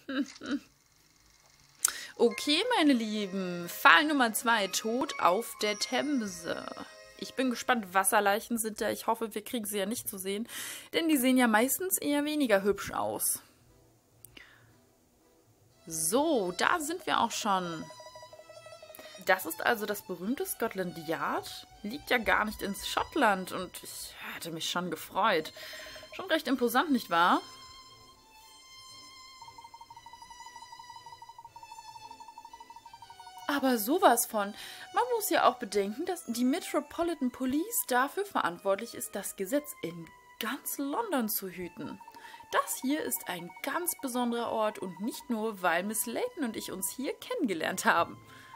Okay, meine Lieben. Fall Nummer 2. Tod auf der Themse. Ich bin gespannt, Wasserleichen sind da. Ich hoffe, wir kriegen sie ja nicht zu sehen. Denn die sehen ja meistens eher weniger hübsch aus. So, da sind wir auch schon. Das ist also das berühmte Scotland Yard. Liegt ja gar nicht in Schottland und ich hatte mich schon gefreut. Schon recht imposant, nicht wahr? Aber sowas von. Man muss ja auch bedenken, dass die Metropolitan Police dafür verantwortlich ist, das Gesetz in ganz London zu hüten. Das hier ist ein ganz besonderer Ort und nicht nur, weil Miss Layton und ich uns hier kennengelernt haben.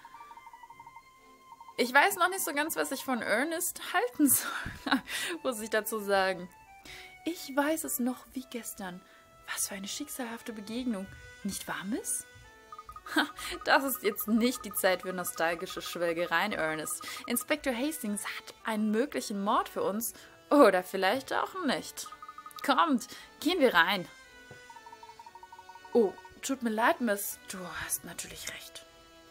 Ich weiß noch nicht so ganz, was ich von Ernest halten soll, muss ich dazu sagen. Ich weiß es noch wie gestern. Was für eine schicksalhafte Begegnung. Nicht wahr, Miss? Das ist jetzt nicht die Zeit für nostalgische Schwelgereien, Ernest. Inspektor Hastings hat einen möglichen Mord für uns. Oder vielleicht auch nicht. Kommt, gehen wir rein. Oh, tut mir leid, Miss. Du hast natürlich recht.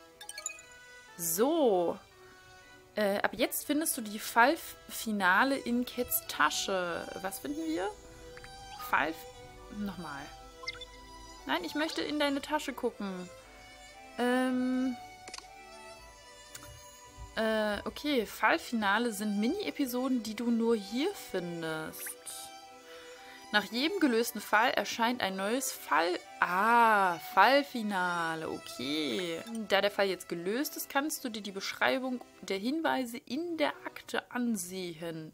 So. Ab jetzt findest du die Fallfinale in Cats Tasche. Was finden wir? Nochmal. Nein, ich möchte in deine Tasche gucken. Okay, Fallfinale sind Mini-Episoden, die du nur hier findest. Nach jedem gelösten Fall erscheint ein neues Fallfinale, okay. Da der Fall jetzt gelöst ist, kannst du dir die Beschreibung der Hinweise in der Akte ansehen.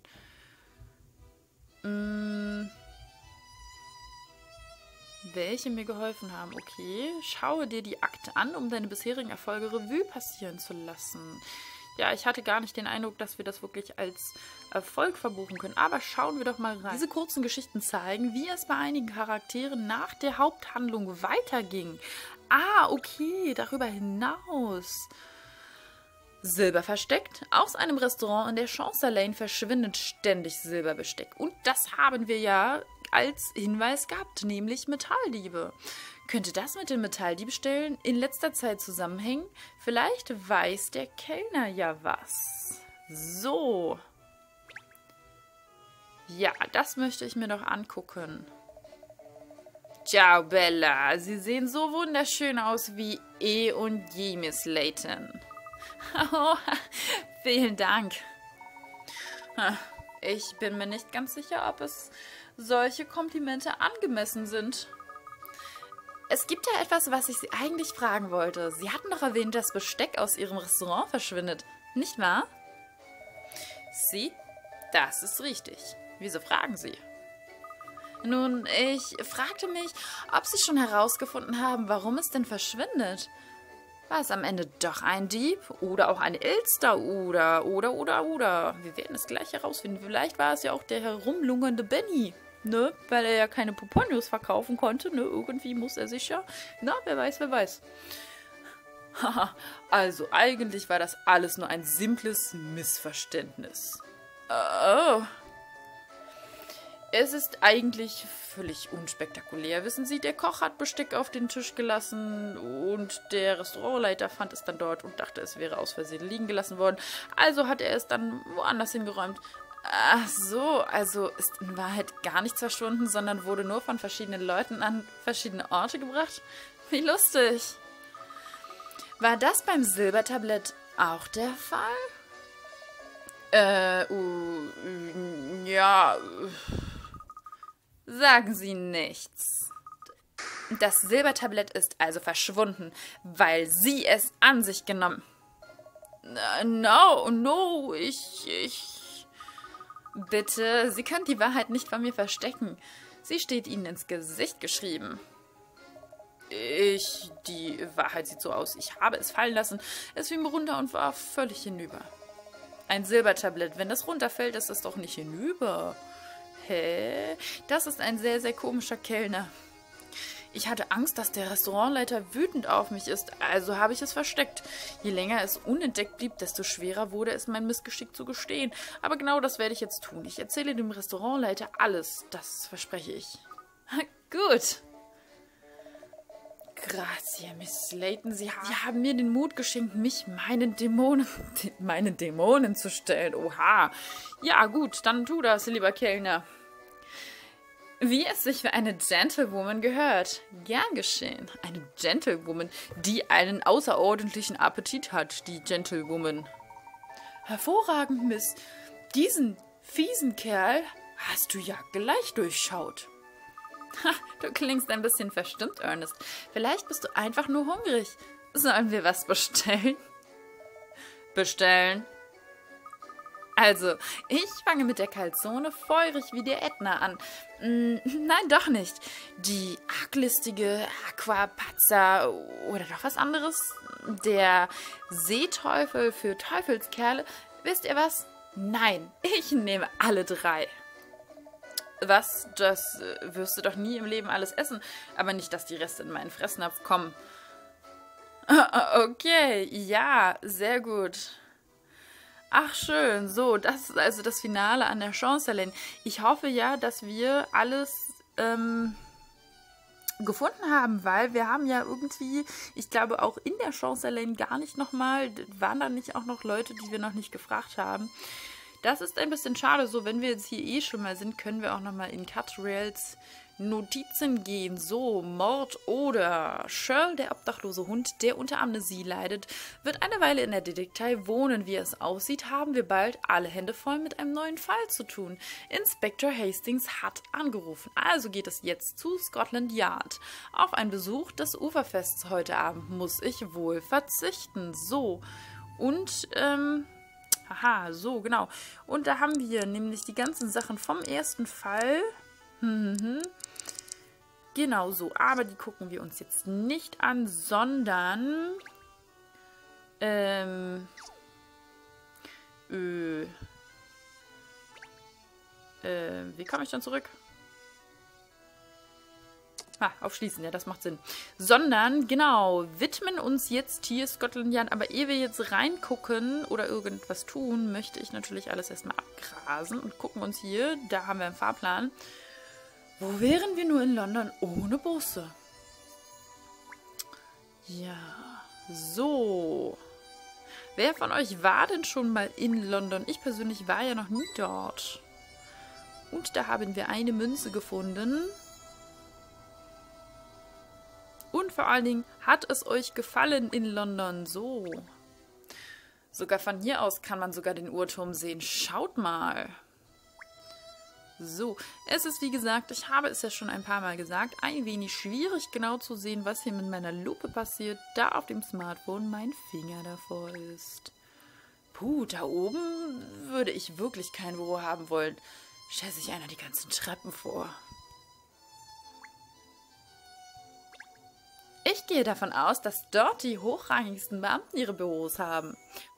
Welche mir geholfen haben. Okay, schaue dir die Akte an, um deine bisherigen Erfolge Revue passieren zu lassen. Ja, ich hatte gar nicht den Eindruck, dass wir das wirklich als Erfolg verbuchen können. Aber schauen wir doch mal rein. Diese kurzen Geschichten zeigen, wie es bei einigen Charakteren nach der Haupthandlung weiterging. Ah, okay, darüber hinaus. Silber versteckt. Aus einem Restaurant in der Chaucer Lane verschwindet ständig Silberbesteck. Und das haben wir ja als Hinweis gehabt, nämlich Metalldiebe. Könnte das mit den Metalldiebstählen in letzter Zeit zusammenhängen? Vielleicht weiß der Kellner ja was. So. Ja, das möchte ich mir doch angucken. Ciao, Bella. Sie sehen so wunderschön aus wie eh und je, Miss Layton. Oh, vielen Dank. Ich bin mir nicht ganz sicher, ob es solche Komplimente angemessen sind. Es gibt ja etwas, was ich Sie eigentlich fragen wollte. Sie hatten doch erwähnt, dass Besteck aus Ihrem Restaurant verschwindet, nicht wahr? Sie? Das ist richtig. Wieso fragen Sie? Nun, ich fragte mich, ob Sie schon herausgefunden haben, warum es denn verschwindet. War es am Ende doch ein Dieb oder auch eine Elster oder? Wir werden es gleich herausfinden. Vielleicht war es ja auch der herumlungernde Benny. Ne, weil er ja keine Pomponius verkaufen konnte, ne, irgendwie muss er sich ja, na, wer weiß, wer weiß. Haha, also eigentlich war das alles nur ein simples Missverständnis. Oh. Es ist eigentlich völlig unspektakulär. Wissen Sie, der Koch hat Besteck auf den Tisch gelassen und der Restaurantleiter fand es dann dort und dachte, es wäre aus Versehen liegen gelassen worden. Also hat er es dann woanders hingeräumt. Ach so, also ist in Wahrheit gar nichts verschwunden, sondern wurde nur von verschiedenen Leuten an verschiedene Orte gebracht? Wie lustig. War das beim Silbertablett auch der Fall? Ja. Sagen Sie nichts. Das Silbertablett ist also verschwunden, weil Sie es an sich genommen. No, Bitte, Sie können die Wahrheit nicht von mir verstecken. Sie steht Ihnen ins Gesicht geschrieben. Die Wahrheit sieht so aus. Ich habe es fallen lassen. Es fiel mir runter und war völlig hinüber. Ein Silbertablett. Wenn das runterfällt, ist es doch nicht hinüber. Hä? Das ist ein sehr, sehr komischer Kellner. Ich hatte Angst, dass der Restaurantleiter wütend auf mich ist, also habe ich es versteckt. Je länger es unentdeckt blieb, desto schwerer wurde es, mein Missgeschick zu gestehen. Aber genau das werde ich jetzt tun. Ich erzähle dem Restaurantleiter alles, das verspreche ich. Gut. Grazie, Miss Layton. Sie haben mir den Mut geschenkt, mich meinen Dämonen zu stellen. Oha. Ja, gut, dann tu das, lieber Kellner. Wie es sich für eine Gentlewoman gehört. Gern geschehen. Eine Gentlewoman, die einen außerordentlichen Appetit hat, die Gentlewoman. Hervorragend, Miss. Diesen fiesen Kerl hast du ja gleich durchschaut. Ha, du klingst ein bisschen verstimmt, Ernest. Vielleicht bist du einfach nur hungrig. Sollen wir was bestellen? Bestellen? Also, ich fange mit der Calzone feurig wie der Ätna an. Nein, doch nicht. Die arglistige Aquapazza oder doch was anderes? Der Seeteufel für Teufelskerle. Wisst ihr was? Nein, ich nehme alle drei. Was? Das wirst du doch nie im Leben alles essen. Aber nicht, dass die Reste in meinen Fressnapf kommen. Okay, ja, sehr gut. Ach, schön. So, das ist also das Finale an der Champs-Élysées. Ich hoffe ja, dass wir alles gefunden haben, weil wir haben ja irgendwie, ich glaube auch in der Champs-Élysées gar nicht nochmal, waren da nicht auch noch Leute, die wir noch nicht gefragt haben. Das ist ein bisschen schade. So, wenn wir jetzt hier eh schon mal sind, können wir auch nochmal in Catriels Notizen gehen. So, Mord oder Shirl, der obdachlose Hund, der unter Amnesie leidet, wird eine Weile in der Detektei wohnen. Wie es aussieht, haben wir bald alle Hände voll mit einem neuen Fall zu tun. Inspektor Hastings hat angerufen. Also geht es jetzt zu Scotland Yard. Auf einen Besuch des Uferfests heute Abend muss ich wohl verzichten. So, und, haha, so, genau. Und da haben wir nämlich die ganzen Sachen vom ersten Fall. Genau so, aber die gucken wir uns jetzt nicht an, sondern wie komme ich dann zurück? Auf Schließen, ja, das macht Sinn. Sondern, genau, widmen uns jetzt hier Scotland Yard. Aber ehe wir jetzt reingucken oder irgendwas tun, möchte ich natürlich alles erstmal abgrasen und gucken uns hier, da haben wir einen Fahrplan. Wo wären wir nur in London ohne Busse? Ja, so. Wer von euch war denn schon mal in London? Ich persönlich war ja noch nie dort. Und da haben wir eine Münze gefunden. Und vor allen Dingen, hat es euch gefallen in London? So. Sogar von hier aus kann man sogar den Uhrturm sehen. Schaut mal. So, es ist wie gesagt, ich habe es ja schon ein paar Mal gesagt, ein wenig schwierig genau zu sehen, was hier mit meiner Lupe passiert, da auf dem Smartphone mein Finger davor ist. Puh, da oben würde ich wirklich kein Büro haben wollen. Stellt sich einer die ganzen Treppen vor. Ich gehe davon aus, dass dort die hochrangigsten Beamten ihre Büros haben.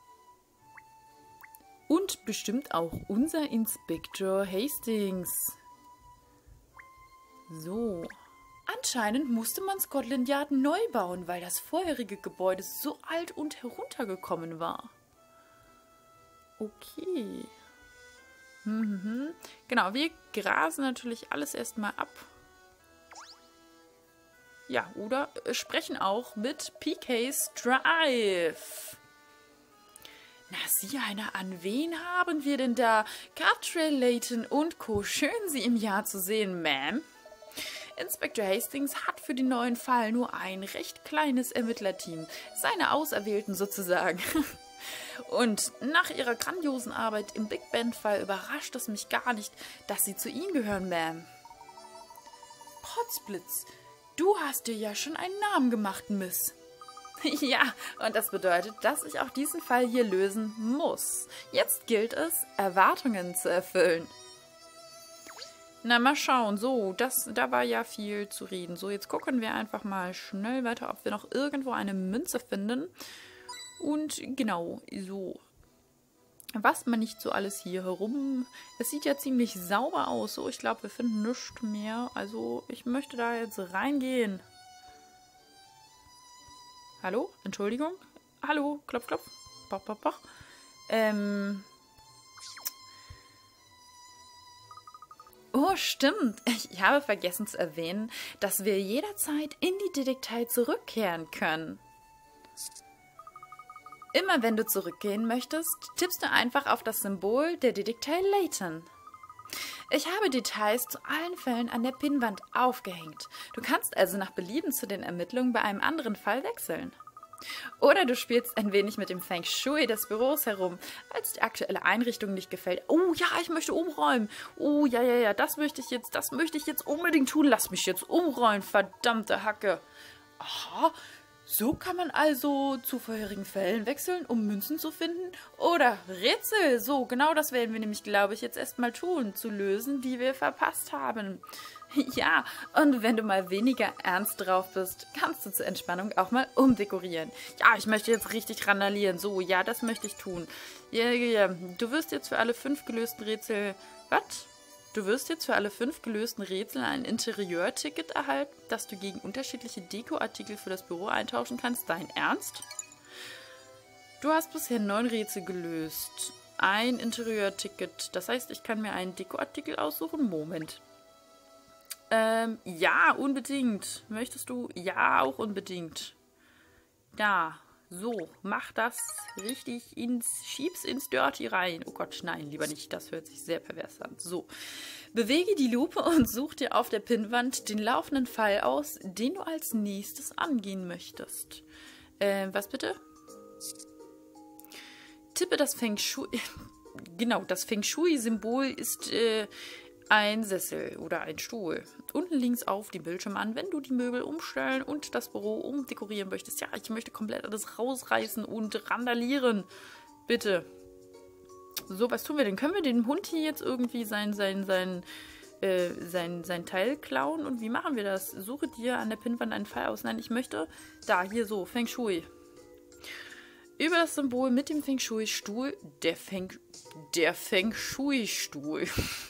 Und bestimmt auch unser Inspektor Hastings. So. Anscheinend musste man Scotland Yard neu bauen, weil das vorherige Gebäude so alt und heruntergekommen war. Okay. Genau, wir grasen natürlich alles erstmal ab. Ja, oder sprechen auch mit PK's Drive. Na, sieh einer an, wen haben wir denn da? Catriel, Layton und Co. Schön, Sie im Jahr zu sehen, Ma'am. Inspektor Hastings hat für den neuen Fall nur ein recht kleines Ermittlerteam. Seine Auserwählten sozusagen. Und nach ihrer grandiosen Arbeit im Big Band-Fall überrascht es mich gar nicht, dass Sie zu Ihnen gehören, Ma'am. Potzblitz, du hast dir ja schon einen Namen gemacht, Miss. Ja, und das bedeutet, dass ich auch diesen Fall hier lösen muss. Jetzt gilt es, Erwartungen zu erfüllen. Na, mal schauen. So, da war ja viel zu reden. So, jetzt gucken wir einfach mal schnell weiter, ob wir noch irgendwo eine Münze finden. Und genau, so. Was man nicht so alles hier herum... Es sieht ja ziemlich sauber aus. So, ich glaube, wir finden nichts mehr. Also, ich möchte da jetzt reingehen. Hallo? Entschuldigung? Hallo? Klopf, klopf. Poch, poch, poch. Oh, stimmt. Ich habe vergessen zu erwähnen, dass wir jederzeit in die Detektei zurückkehren können. Immer wenn du zurückgehen möchtest, tippst du einfach auf das Symbol der Detektei Layton. Ich habe Details zu allen Fällen an der Pinnwand aufgehängt. Du kannst also nach Belieben zu den Ermittlungen bei einem anderen Fall wechseln. Oder du spielst ein wenig mit dem Feng Shui des Büros herum, als die aktuelle Einrichtung nicht gefällt. Oh ja, ich möchte umräumen. Oh ja, das möchte ich jetzt unbedingt tun. Lass mich jetzt umräumen, verdammte Hacke. Aha, so kann man also zu vorherigen Fällen wechseln, um Münzen zu finden. Oder Rätsel, so, genau das werden wir nämlich, glaube ich, jetzt erstmal tun, zu lösen, die wir verpasst haben. Ja, und wenn du mal weniger ernst drauf bist, kannst du zur Entspannung auch mal umdekorieren. Ja, ich möchte jetzt richtig randalieren. So, ja, das möchte ich tun. Ja. Du wirst jetzt für alle 5 gelösten Rätsel... Was? Du wirst jetzt für alle 5 gelösten Rätsel ein Interieurticket erhalten, das du gegen unterschiedliche Dekoartikel für das Büro eintauschen kannst. Dein Ernst? Du hast bisher 9 Rätsel gelöst. Ein Interieurticket. Das heißt, ich kann mir einen Dekoartikel aussuchen. Moment. Ja, unbedingt. Möchtest du? Ja, auch unbedingt. Da, so, mach das richtig schieb's ins Dirty rein. Oh Gott, nein, lieber nicht, das hört sich sehr pervers an. So, bewege die Lupe und such dir auf der Pinnwand den laufenden Fall aus, den du als nächstes angehen möchtest. Was bitte? Tippe das Feng Shui... Genau, das Feng Shui-Symbol ist, ein Sessel oder ein Stuhl. Unten links auf dem Bildschirm an, wenn du die Möbel umstellen und das Büro umdekorieren möchtest. Ja, ich möchte komplett alles rausreißen und randalieren. Bitte. So, was tun wir denn? Können wir dem Hund hier jetzt irgendwie sein Teil klauen? Und wie machen wir das? Suche dir an der Pinnwand einen Fall aus. Nein, ich möchte... Da, hier so, Feng Shui. Über das Symbol mit dem Feng Shui-Stuhl. Der Feng Shui-Stuhl.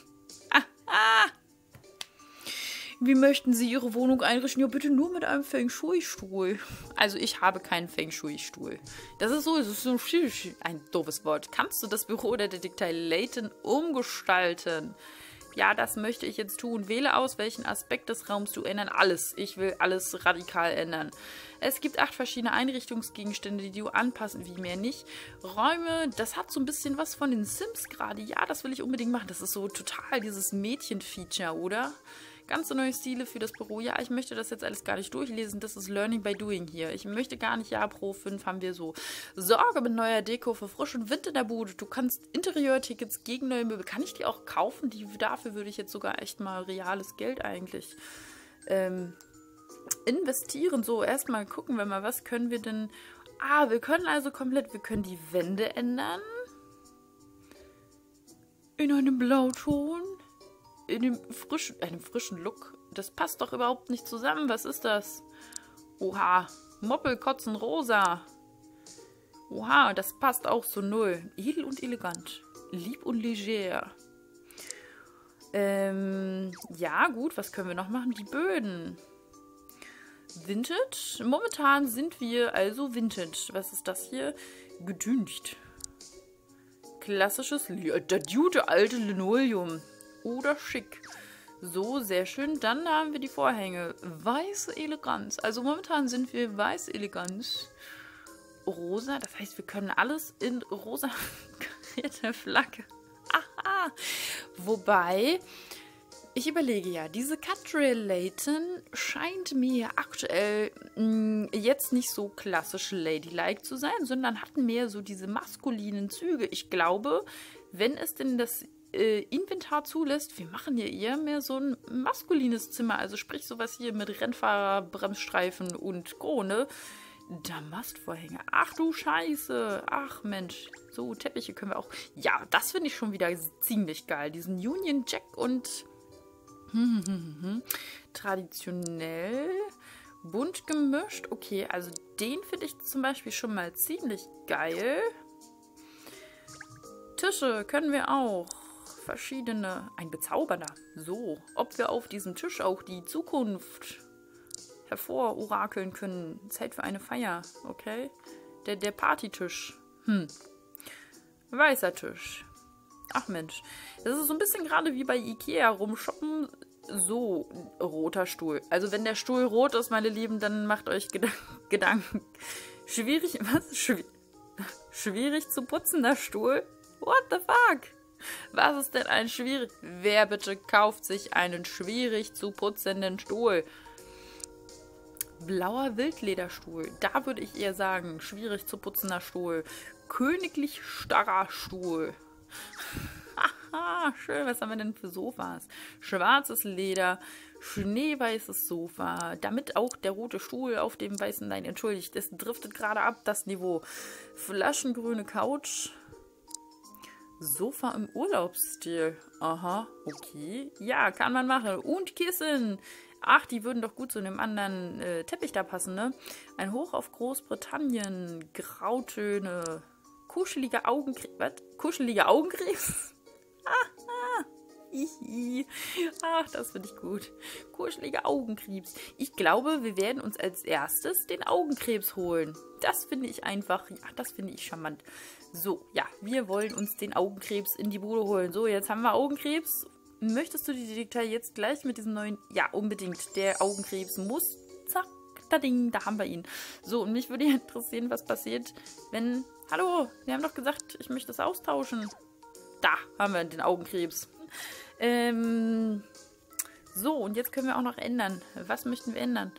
Wie möchten Sie Ihre Wohnung einrichten? Ja, bitte nur mit einem Feng Shui-Stuhl. Also ich habe keinen Feng Shui-Stuhl. Das ist so ein doofes Wort. Kannst du das Büro der Detektei Layton umgestalten? Ja, das möchte ich jetzt tun. Wähle aus, welchen Aspekt des Raums du ändern. Alles. Ich will alles radikal ändern. Es gibt 8 verschiedene Einrichtungsgegenstände, die du anpassen, wie mehr nicht. Räume, das hat so ein bisschen was von den Sims gerade. Ja, das will ich unbedingt machen. Das ist so total dieses Mädchen-Feature, oder? Ganz so neue Stile für das Büro. Ja, ich möchte das jetzt alles gar nicht durchlesen. Das ist Learning by Doing hier. Ich möchte gar nicht, ja, pro 5 haben wir so. Sorge mit neuer Deko für frischen Wind in der Bude. Du kannst Interieurtickets gegen neue Möbel. Kann ich die auch kaufen? Dafür würde ich jetzt sogar echt mal reales Geld eigentlich investieren. So, erstmal gucken wir mal, was können wir denn... wir können also komplett... Wir können die Wände ändern. In einem Blauton. In einem frischen Look. Das passt doch überhaupt nicht zusammen. Was ist das? Oha. Moppelkotzen rosa. Oha, das passt auch so null. Edel und elegant. Lieb und leger. Ja, gut. Was können wir noch machen? Die Böden. Vintage. Momentan sind wir also Vintage. Was ist das hier? Gedüncht. Klassisches, der gute alte Linoleum. Oder schick. So, sehr schön. Dann haben wir die Vorhänge. Weiße Eleganz. Also momentan sind wir weiße Eleganz. Rosa, das heißt, wir können alles in rosa karierte Flagge. Aha. Wobei, ich überlege ja, diese Catriel Layton scheint mir aktuell jetzt nicht so klassisch ladylike zu sein, sondern hat mehr so diese maskulinen Züge. Ich glaube, wenn es denn das Inventar zulässt, wir machen hier eher mehr so ein maskulines Zimmer, also sprich sowas hier mit Rennfahrer, Bremsstreifen und Krone. Damastvorhänge. Ach du Scheiße. Ach Mensch. So, Teppiche können wir auch... Ja, das finde ich schon wieder ziemlich geil. Diesen Union Jack und... traditionell. Bunt gemischt. Okay, also den finde ich zum Beispiel schon mal ziemlich geil. Tische können wir auch. Verschiedene. Ein bezaubernder. So, ob wir auf diesem Tisch auch die Zukunft hervor-orakeln können. Zeit für eine Feier. Okay. Der Partytisch. Weißer Tisch. Ach Mensch, das ist so ein bisschen gerade wie bei Ikea rumshoppen. So, roter Stuhl. Also wenn der Stuhl rot ist, meine Lieben, dann macht euch Gedanken. Schwierig, was? Schwierig zu putzender Stuhl? What the fuck? Was ist denn ein schwierig... Wer bitte kauft sich einen schwierig zu putzenden Stuhl? Blauer Wildlederstuhl. Da würde ich eher sagen, schwierig zu putzender Stuhl. Königlich starrer Stuhl. Haha, schön. Was haben wir denn für Sofas? Schwarzes Leder, schneeweißes Sofa, damit auch der rote Stuhl auf dem weißen... Nein, entschuldigt, es driftet gerade ab, das Niveau. Flaschengrüne Couch. Sofa im Urlaubsstil. Aha, okay. Ja, kann man machen. Und Kissen. Ach, die würden doch gut zu einem anderen Teppich da passen, ne? Ein Hoch auf Großbritannien. Grautöne. Kuschelige Augenkrebs. Was? Kuschelige Augenkrebs? Ach, das finde ich gut. Kuschelige Augenkrebs. Ich glaube, wir werden uns als erstes den Augenkrebs holen. Das finde ich einfach, ja, das finde ich charmant. So, ja, wir wollen uns den Augenkrebs in die Bude holen. So, jetzt haben wir Augenkrebs. Möchtest du die Detektor jetzt gleich mit diesem neuen... Ja, unbedingt. Der Augenkrebs muss... Zack, da Ding, da haben wir ihn. So, und mich würde interessieren, was passiert, wenn... Hallo, wir haben doch gesagt, ich möchte das austauschen. Da haben wir den Augenkrebs. So, und jetzt können wir auch noch ändern. Was möchten wir ändern?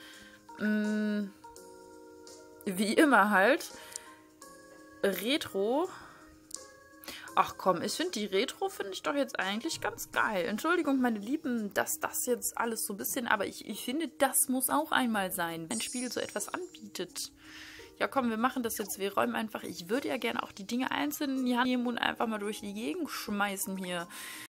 Wie immer halt. Retro. Ach komm, ich finde die Retro finde ich doch jetzt eigentlich ganz geil. Entschuldigung, meine Lieben, dass das jetzt alles so ein bisschen... Aber ich finde, das muss auch einmal sein, wenn ein Spiel so etwas anbietet. Ja komm, wir machen das jetzt. Wir räumen einfach... Ich würde ja gerne auch die Dinge einzeln in die Hand nehmen und einfach mal durch die Gegend schmeißen hier.